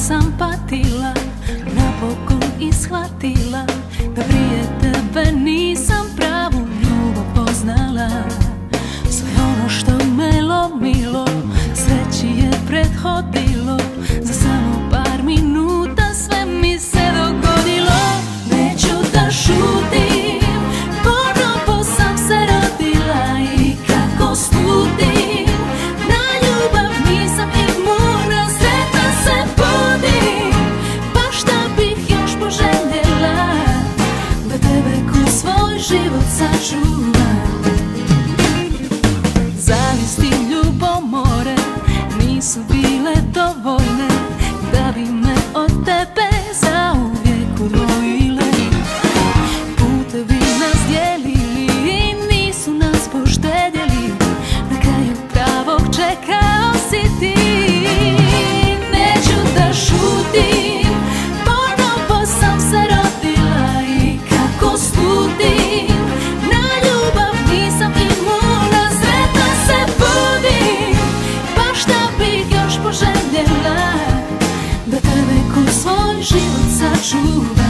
sam patila, napokon ishvatila da prije tebe nisam pravu ljubav poznala. Sve ono što me lomilo sreći je prethodilo, za samo par minuta sve mi se dogodilo. Neću da šutim, ponovo sam se rodila i kako slutim, na ljubav nisam imuna, sretna se budim, pa šta bih još poželjela da tebe ko svoj život sačuvam. Zavisti, ljubomore nisu bile dovoljne da bi me od tebe zauvijek odvojile. Putevi nas dijelili i nisu nas poštedjeli, na kraju pravog čekao si ti. Neću da šutim, ponovo sam se rodila i kako slutim, na ljubav nisam imuna, sretna se budim, pa šta bih još poželjela da tebe ko svoj život sačuvam.